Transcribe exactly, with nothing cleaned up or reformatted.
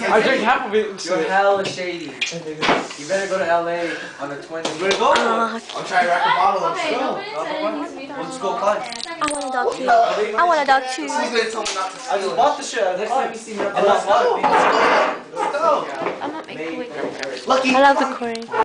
I drink half of it. You're hella shady. You better go to L A on the twentieth. Where to go? Uh, I'm trying to rack a bottle. Let's Okay, go. nobody Let's go climb. I want a dog too. I want a dog too. Who's gonna tell me not to I just bought the shit. Next time you see me, I'm Let's go. Let's go. I'm not making quick. Lucky. I love the corn.